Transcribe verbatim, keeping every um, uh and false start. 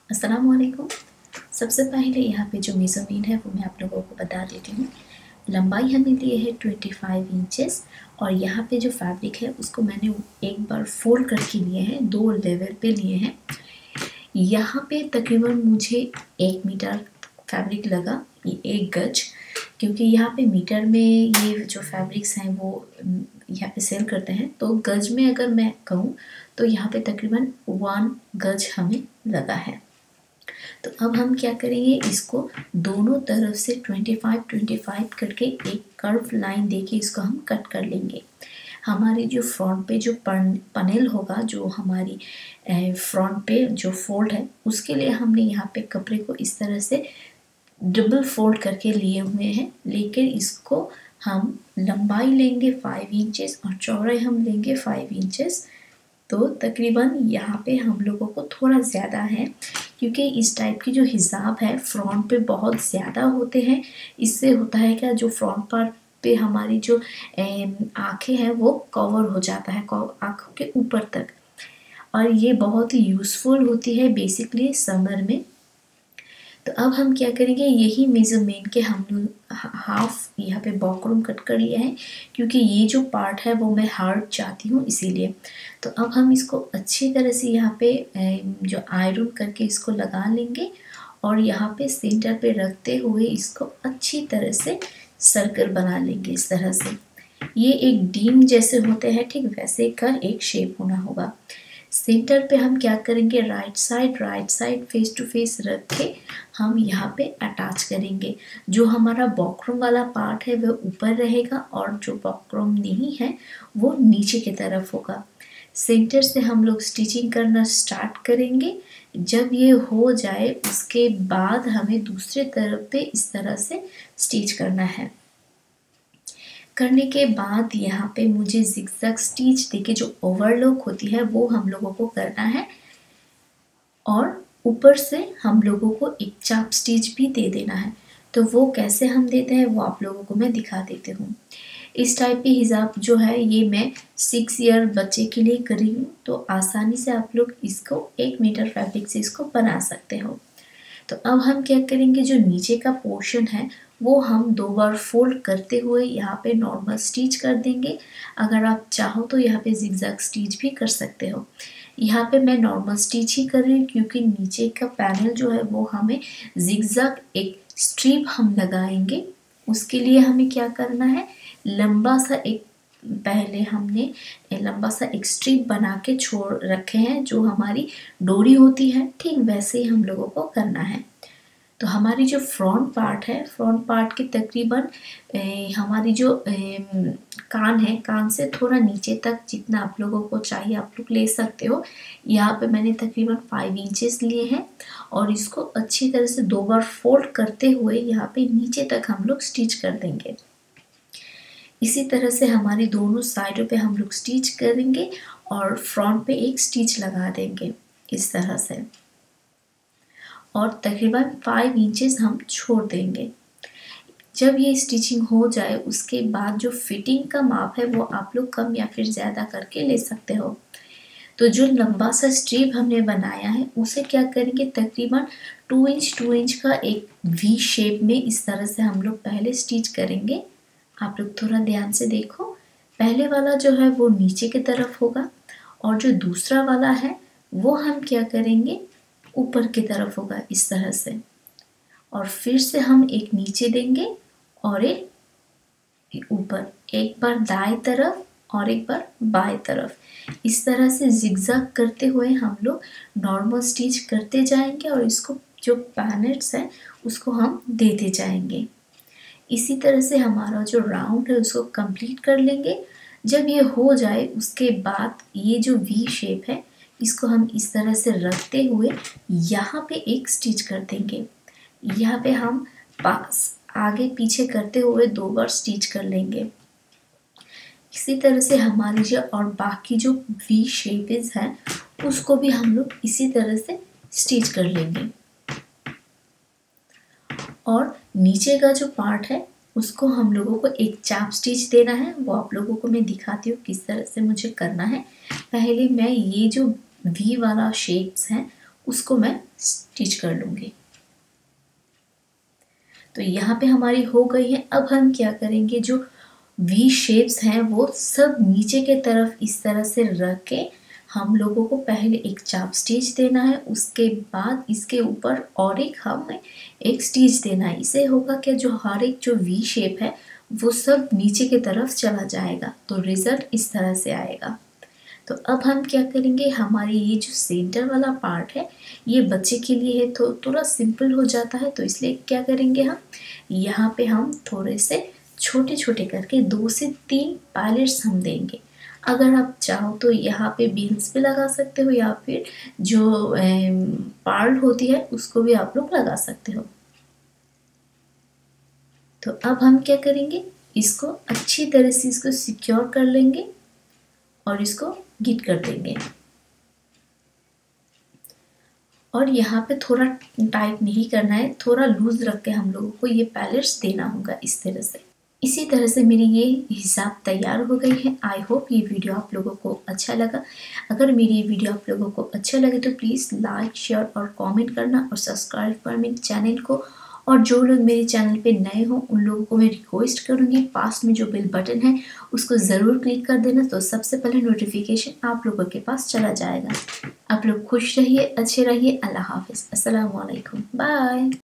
अस्सलाम वालेकुम। सबसे पहले यहाँ पे जो मेज़रमेंट है वो मैं आप लोगों को बता देती हूँ। लंबाई हमें ली है पच्चीस इंचेस और यहाँ पे जो फैब्रिक है उसको मैंने एक बार फोल्ड करके लिए हैं, दो लेवल पे लिए हैं। यहाँ पे तकरीबन मुझे एक मीटर फैब्रिक लगा, ये एक गज, क्योंकि यहाँ पे मीटर में ये जो फैब्रिक्स हैं वो यहाँ पे सेल करते हैं, तो गज में अगर मैं कहूँ तो यहाँ पे तकरीबन वन गज हमें लगा है। तो अब हम क्या करेंगे, इसको दोनों तरफ से पच्चीस पच्चीस करके एक कर्व लाइन देके इसको हम कट कर लेंगे। हमारी जो फ्रंट पे जो पनेल होगा, जो हमारी फ्रंट पे जो फोल्ड है, उसके लिए हमने यहाँ पे कपड़े को इस तरह से डबल फोल्ड करके लिए हुए हैं। लेकिन इसको हम लंबाई लेंगे फाइव इंचेस और चौड़ाई हम लेंगे फाइव इंचेस। तो तकरीबन यहाँ पे हम लोगों को थोड़ा ज़्यादा है, क्योंकि इस टाइप की जो हिसाब है फ्रंट पे बहुत ज़्यादा होते हैं। इससे होता है क्या, जो फ्रंट पार्ट पे हमारी जो आँखें हैं वो कवर हो जाता है आँखों के ऊपर तक, और ये बहुत ही यूज़फुल होती है बेसिकली समर में। तो अब हम क्या करेंगे, यही मेज़रमेंट के हम लोग हाफ यहाँ पे बॉक्रोम कट कर लिया है, क्योंकि ये जो पार्ट है वो मैं हार्ड चाहती हूँ इसीलिए। तो अब हम इसको अच्छी तरह से यहाँ पे जो आयरन करके इसको लगा लेंगे और यहाँ पे सेंटर पे रखते हुए इसको अच्छी तरह से सर्कल बना लेंगे इस तरह से। ये एक डीम जैसे होते हैं, ठीक वैसे का एक शेप होना होगा। सेंटर पे हम क्या करेंगे, right side right side face to face रख के हम यहाँ पे अटैच करेंगे। जो हमारा बॉक्रोम वाला पार्ट है वो ऊपर रहेगा और जो बॉक्रोम नहीं है वो नीचे की तरफ होगा। सेंटर से हम लोग स्टिचिंग करना स्टार्ट करेंगे। जब ये हो जाए उसके बाद हमें दूसरे तरफ पे इस तरह से स्टिच करना है। करने के बाद यहाँ पे मुझे जिगजैग स्टिच देके जो ओवरलॉक होती है वो हम लोगों को करना है, और ऊपर से हम लोगों को एक चाप स्टिच भी दे देना है। तो वो कैसे हम देते हैं वो आप लोगों को मैं दिखा देती हूँ। इस टाइप की हिजाब जो है ये मैं सिक्स ईयर बच्चे के लिए करी हूँ, तो आसानी से आप लोग इसको एक मीटर फैब्रिक से इसको बना सकते हो। तो अब हम क्या करेंगे, जो नीचे का पोर्शन है वो हम दो बार फोल्ड करते हुए यहाँ पे नॉर्मल स्टिच कर देंगे। अगर आप चाहो तो यहाँ पे जिगजैग स्टिच भी कर सकते हो। यहाँ पे मैं नॉर्मल स्टिच ही कर रही हूँ, क्योंकि नीचे का पैनल जो है वो हमें जिगजैग एक स्ट्रिप हम लगाएंगे। उसके लिए हमें क्या करना है, लंबा सा एक पहले हमने लंबा सा एक स्ट्रिप बना के छोड़ रखे हैं, जो हमारी डोरी होती है, ठीक वैसे ही हम लोगों को करना है। तो हमारी जो फ्रंट पार्ट है, फ्रंट पार्ट के तकरीबन हमारी जो ए, कान है, कान से थोड़ा नीचे तक जितना आप लोगों को चाहिए आप लोग ले सकते हो। यहाँ पे मैंने तकरीबन फाइव इंचेस लिए हैं और इसको अच्छी तरह से दो बार फोल्ड करते हुए यहाँ पे नीचे तक हम लोग स्टिच कर देंगे। इसी तरह से हमारी दोनों साइडों पे हम लोग स्टिच करेंगे और फ्रंट पे एक स्टिच लगा देंगे इस तरह से, और तकरीबन फाइव इंचेस हम छोड़ देंगे। जब ये स्टिचिंग हो जाए उसके बाद जो फिटिंग का माप है वो आप लोग कम या फिर ज़्यादा करके ले सकते हो। तो जो लंबा सा स्ट्रिप हमने बनाया है उसे क्या करेंगे, तकरीबन टू इंच टू इंच का एक वी शेप में इस तरह से हम लोग पहले स्टिच करेंगे। आप लोग थोड़ा ध्यान से देखो, पहले वाला जो है वो नीचे की तरफ होगा और जो दूसरा वाला है वो हम क्या करेंगे, ऊपर की तरफ होगा इस तरह से। और फिर से हम एक नीचे देंगे और एक ऊपर, एक बार दाएं तरफ और एक बार बाएं तरफ। इस तरह से जिगजैग करते हुए हम लोग नॉर्मल स्टिच करते जाएंगे और इसको जो पैनेट्स है उसको हम देते जाएंगे। इसी तरह से हमारा जो राउंड है उसको कंप्लीट कर लेंगे। जब ये हो जाए उसके बाद ये जो वी शेप है इसको हम इस तरह से रखते हुए यहाँ पे एक स्टिच कर देंगे। यहाँ पे हम पास आगे पीछे करते हुए दो बार स्टिच कर लेंगे। इसी तरह से हमारी जो और बाकी जो वी शेप्स है उसको भी हम लोग इसी तरह से स्टिच कर लेंगे। और नीचे का जो पार्ट है उसको हम लोगों को एक चाप स्टिच देना है, वो आप लोगों को मैं दिखाती हूँ किस तरह से मुझे करना है। पहले मैं ये जो वी वाला शेप्स है उसको मैं स्टिच कर लूँगी। तो यहाँ पे हमारी हो गई है। अब हम क्या करेंगे, जो वी शेप्स हैं वो सब नीचे के तरफ इस तरह से रख के हम लोगों को पहले एक चाप स्टिच देना है, उसके बाद इसके ऊपर और एक हमें एक स्टिच देना है। इससे होगा क्या, जो हर एक जो वी शेप है वो सब नीचे की तरफ चला जाएगा, तो रिजल्ट इस तरह से आएगा। तो अब हम क्या करेंगे, हमारी ये जो सेंटर वाला पार्ट है ये बच्चे के लिए है तो थोड़ा सिंपल हो जाता है, तो इसलिए क्या करेंगे, हम यहाँ पे हम थोड़े से छोटे छोटे करके दो से तीन पायलट्स हम देंगे। अगर आप चाहो तो यहाँ पे बीन्स भी लगा सकते हो या फिर जो पार्ल होती है उसको भी आप लोग लगा सकते हो। तो अब हम क्या करेंगे, इसको अच्छी तरह से इसको सिक्योर कर लेंगे और इसको गिट कर देंगे। और यहाँ पे थोड़ा टाइट नहीं करना है, थोड़ा लूज रख के हम लोगों को ये पैलेट्स देना होगा इस तरह से। इसी तरह से मेरी ये हिसाब तैयार हो गई है। आई होप ये वीडियो आप लोगों को अच्छा लगा। अगर मेरी ये वीडियो आप लोगों को अच्छा लगे तो प्लीज़ लाइक शेयर और कमेंट करना और सब्सक्राइब कर मेरे चैनल को। और जो लोग मेरे चैनल पे नए हों उन लोगों को मैं रिक्वेस्ट करूँगी, पास में जो बेल बटन है उसको ज़रूर क्लिक कर देना, तो सबसे पहले नोटिफिकेशन आप लोगों के पास चला जाएगा। आप लोग खुश रहिए, अच्छे रहिए। अल्लाह हाफिज़, अस्सलाम वालेकुम, बाय।